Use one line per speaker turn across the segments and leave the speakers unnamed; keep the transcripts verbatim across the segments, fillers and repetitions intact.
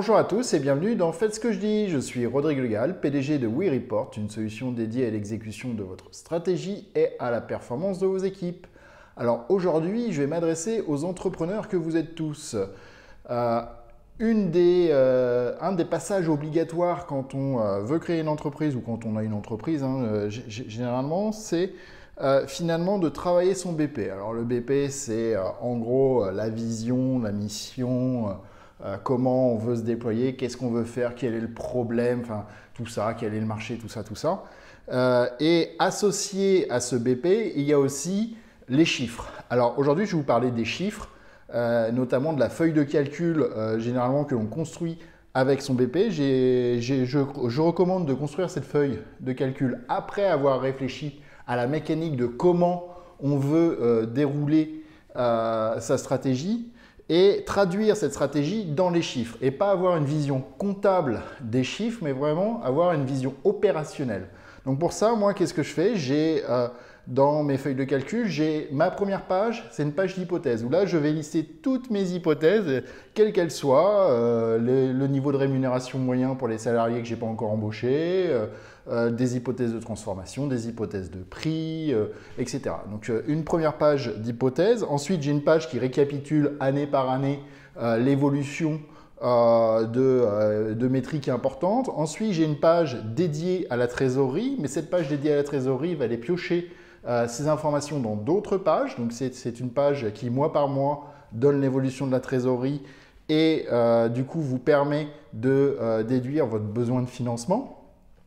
Bonjour à tous et bienvenue dans Faites ce que je dis. Je suis Rodrigue Legal, P D G de WeReport, une solution dédiée à l'exécution de votre stratégie et à la performance de vos équipes. Alors aujourd'hui, je vais m'adresser aux entrepreneurs que vous êtes tous. Euh, une des, euh, un des passages obligatoires quand on euh, veut créer une entreprise ou quand on a une entreprise, hein, euh, généralement, c'est euh, finalement de travailler son B P. Alors le B P, c'est euh, en gros euh, la vision, la mission, euh, Euh, comment on veut se déployer, qu'est-ce qu'on veut faire, quel est le problème, enfin tout ça, quel est le marché, tout ça, tout ça. Euh, et associé à ce B P, il y a aussi les chiffres. Alors aujourd'hui, je vais vous parler des chiffres, euh, notamment de la feuille de calcul euh, généralement que l'on construit avec son B P. J'ai, j'ai, je, je recommande de construire cette feuille de calcul après avoir réfléchi à la mécanique de comment on veut euh, dérouler euh, sa stratégie, et traduire cette stratégie dans les chiffres et pas avoir une vision comptable des chiffres, mais vraiment avoir une vision opérationnelle. Donc pour ça, moi, qu'est-ce que je fais? J'ai euh, dans mes feuilles de calcul, j'ai ma première page, c'est une page d'hypothèses où là, je vais lister toutes mes hypothèses, quelles qu'elles soient, euh, le, le niveau de rémunération moyen pour les salariés que je n'ai pas encore embauchés, euh, euh, des hypothèses de transformation, des hypothèses de prix, euh, et cetera. Donc euh, une première page d'hypothèses. Ensuite, j'ai une page qui récapitule année par année euh, l'évolution Euh, de, euh, de métriques importantes. Ensuite, j'ai une page dédiée à la trésorerie, mais cette page dédiée à la trésorerie va aller piocher euh, ces informations dans d'autres pages. Donc, c'est une page qui, mois par mois, donne l'évolution de la trésorerie et euh, du coup, vous permet de euh, déduire votre besoin de financement.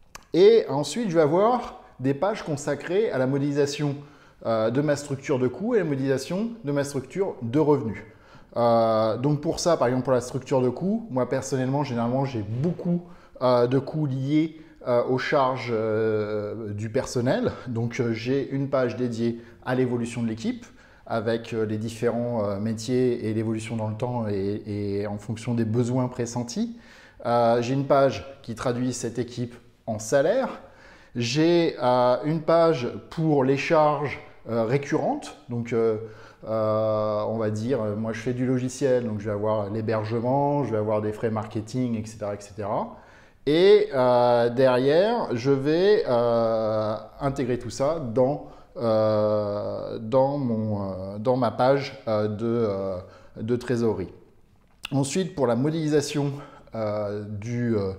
Et ensuite, je vais avoir des pages consacrées à la modélisation euh, de ma structure de coûts et la modélisation de ma structure de revenus. Euh, donc pour ça, par exemple pour la structure de coûts, moi personnellement, généralement, j'ai beaucoup euh, de coûts liés euh, aux charges euh, du personnel. Donc euh, j'ai une page dédiée à l'évolution de l'équipe avec euh, les différents euh, métiers et l'évolution dans le temps et, et en fonction des besoins pressentis. Euh, j'ai une page qui traduit cette équipe en salaire. J'ai euh, une page pour les charges euh, récurrentes. Donc euh, Euh, on va dire, moi je fais du logiciel, donc je vais avoir l'hébergement, je vais avoir des frais marketing, et cetera et cetera. Et euh, derrière, je vais euh, intégrer tout ça dans, euh, dans, mon, euh, dans ma page euh, de, euh, de trésorerie. Ensuite, pour la modélisation euh, du... Euh,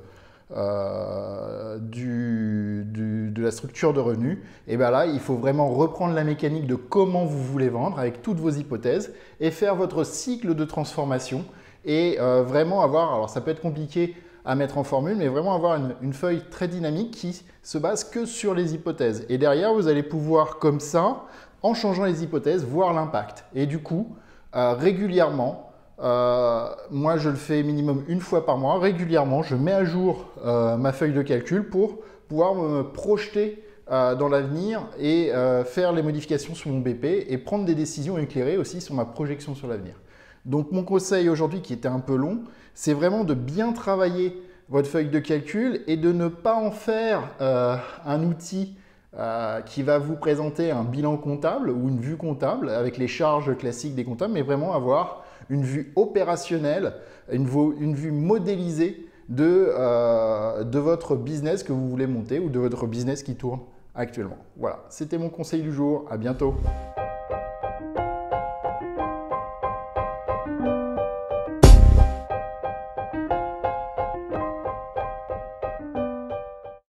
Euh, du, du, de la structure de revenus, et bien là, il faut vraiment reprendre la mécanique de comment vous voulez vendre avec toutes vos hypothèses et faire votre cycle de transformation et euh, vraiment avoir, alors ça peut être compliqué à mettre en formule, mais vraiment avoir une, une feuille très dynamique qui se base que sur les hypothèses. Et derrière, vous allez pouvoir comme ça, en changeant les hypothèses, voir l'impact. Et du coup, euh, régulièrement, Euh, moi, je le fais minimum une fois par mois. Régulièrement, je mets à jour euh, ma feuille de calcul pour pouvoir me projeter euh, dans l'avenir et euh, faire les modifications sur mon B P et prendre des décisions éclairées aussi sur ma projection sur l'avenir. Donc, mon conseil aujourd'hui, qui était un peu long, c'est vraiment de bien travailler votre feuille de calcul et de ne pas en faire euh, un outil euh, qui va vous présenter un bilan comptable ou une vue comptable avec les charges classiques des comptables, mais vraiment avoir une vue opérationnelle, une, une vue modélisée de, euh, de votre business que vous voulez monter ou de votre business qui tourne actuellement. Voilà, c'était mon conseil du jour. À bientôt.